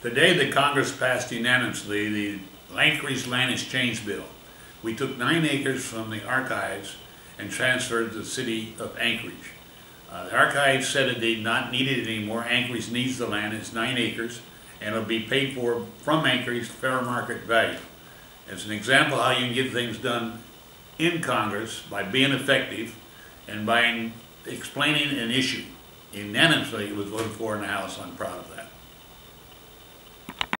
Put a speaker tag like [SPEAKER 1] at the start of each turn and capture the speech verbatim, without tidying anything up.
[SPEAKER 1] Today, the Congress passed unanimously the Anchorage Land Exchange Bill. We took nine acres from the archives and transferred to the city of Anchorage. Uh, the archives said that they not needed it anymore. Anchorage needs the land. It's nine acres, and it'll be paid for from Anchorage fair market value. It's an example how you can get things done in Congress by being effective and by explaining an issue. Unanimously, it was voted for in the House. I'm proud of that.